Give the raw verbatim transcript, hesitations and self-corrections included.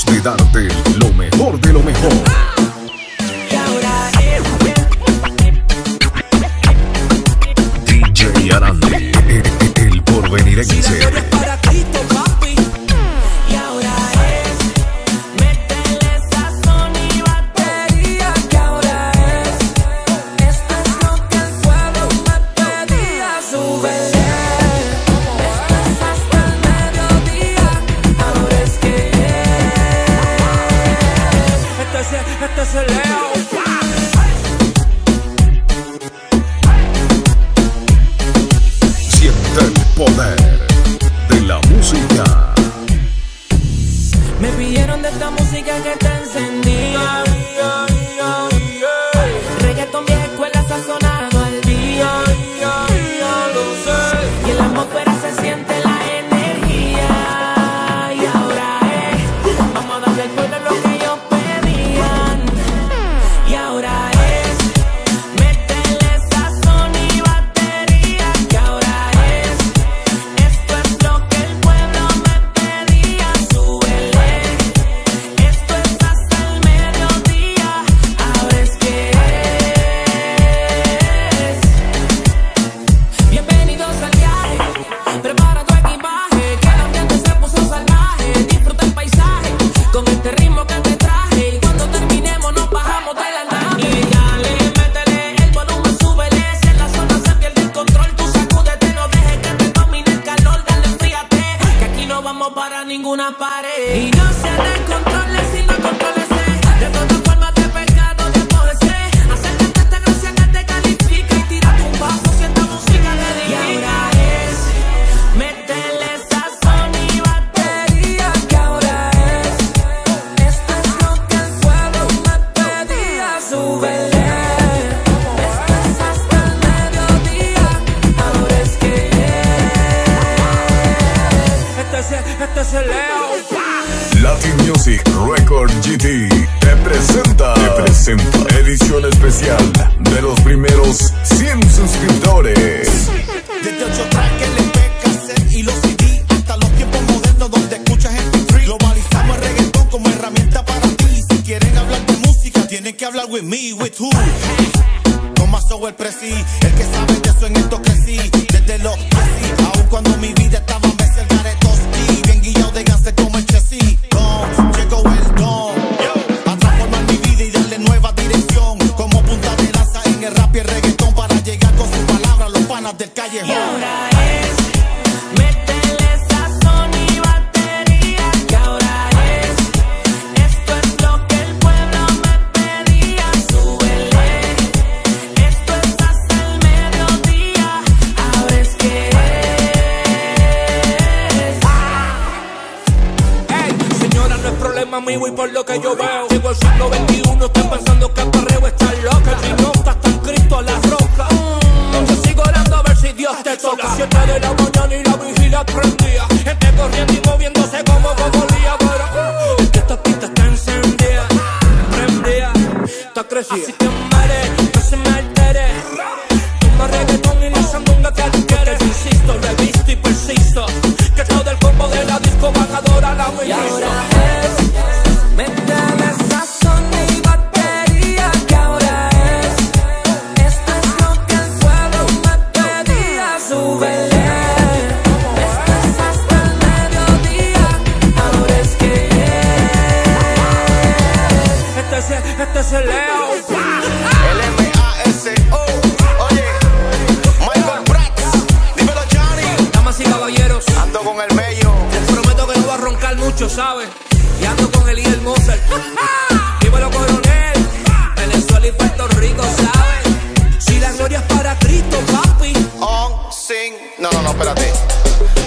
de darte lo mejor de lo mejor. Y ahora es D J Arandi, el porvenirense. si la gloria es para Cristo, papi. Y ahora es métele sazón y batería. Que ahora es esto es lo que el pueblo me pedía. Súbele, esto es hasta el mediodía. Ahora es que es este es, este es el Leo. Siente el poder de la música. Me pidieron de esta música que te encendía. Reggaeton vieja escuela sazonado al día. Y en la atmósfera se siente la energía. Y ahora es, vamos a darle al pueblo lo que ellos pedían. Y ahora es, métele sazón y batería. Que ahora es, esto es lo que el pueblo me pedía. Súbele, esto es hasta el mediodía. Ahora es que es. Bienvenidos al viaje, prepara tu equipaje, que el ambiente se puso salvaje. Disfruta el paisaje con este ritmo que te traje. Y cuando terminemos nos bajamos de la nave. Y dale, métele el volumen, súbele. Si en la zona se pierde el control, tú sacúdete, no dejes que te domine el calor. Dale, enfríate, que aquí no vamos para ninguna pared. Y no se descontrole si no contrólese. De todas formas de pecado, de apójese. Acércate a esta gracia que te califica y tírate un paso si esta música le diga. Y ahora es, métele sazón y batería. Que ahora es, esto es lo que el pueblo me pedía. Súbele, esto es hasta el mediodía. Ahora es que es. Este es, este es el Leo. Latin Music Record G T te presenta, te presenta edición especial de los primeros cien suscriptores. Desde ocho tracks, L P, cassette y los C D, hasta los tiempos modernos donde escuchas gente free. Globalizamos el reggaetón como herramienta para ti. Si quieren hablar de música, tienen que hablar with me, with who? No más soy el presi, el que sabe de eso en esto crecí. Desde los crecí, aun cuando mi vida estaba en vez del garetoski. Bien guillado de ganse como el Chessy. Don, llegó el don a transformar mi vida y darle nueva dirección. Como punta de lanza en el rap y el reggaetón, para llegar con sus palabras a los panas del callejón. Y ahora es, métele sazón y batería. Que ahora es, esto es lo que el pueblo me pedía. Súbele, esto es hasta el mediodía. Ahora es que es. Ey, señora, no es problema mío y por lo que yo veo. Llegó el siglo veintiuno, estoy pensando que el perreo está loca. Si no estás tan Cristo a la roca. Yo sigo orando a ver si Dios te toca. Las siete de la mañana y la vigilia prendía. Gente corriendo y moviéndose como cocodrila. Pero uh, es que esta pista está encendida, prendida, está crecida. Así que muere, no se me altere. Toma reggaetón y la sandunga que tú quieres. Porque yo insisto, lo he visto y persisto, que todo el combo de la disco van a adorar a mi Y ahora es, métele sazón y batería. Que ahora es, esto es lo que el pueblo me pedía. Súbele, esto es hasta el mediodía. Ahora es que es. Este es, este es el Leo. L M A S O. Oye, Michael Prats, dímelo Johnny. Damas y caballeros, Ando con el mello. les prometo que no voy a roncar mucho, ¿sabes? Y ando con el líder Mozart. Dímelo, coronel. Venezuela y Puerto Rico, ¿sabes? Si la gloria es para Cristo, papi. On, sing. No, no, no, espérate.